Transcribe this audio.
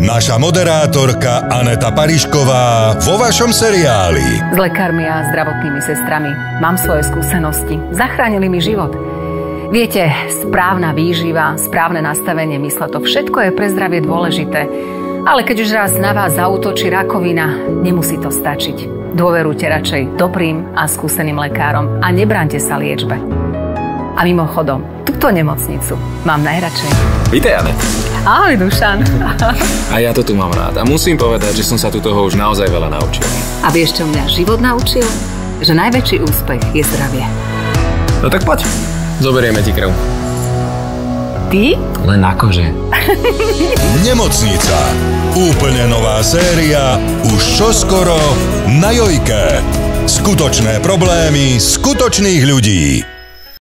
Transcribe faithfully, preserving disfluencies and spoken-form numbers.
Naša moderátorka Aneta Parišková vo vašom seriáli. S lekármi a zdravotnými sestrami mám svoje skúsenosti. Zachránili mi život. Viete, správna výživa, správne nastavenie mysle, to všetko je pre zdravie dôležité. Ale keď už raz na vás zaútočí rakovina, nemusí to stačiť. Dôverujte radšej dobrým a skúseným lekárom a nebránte sa liečbe. A mimochodom, túto nemocnicu mám najradšej. Vítaj, Anet. Ahoj, Dušan. A ja to tu mám rád. A musím povedať, že som sa tu toho už naozaj veľa naučil. A vieš, čo mňa život naučil? Že najväčší úspech je zdravie. No tak poď. Zoberieme ti krv. Ty? Len akože. Nemocnica. Úplne nová séria už čoskoro na Jojke. Skutočné problémy skutočných ľudí.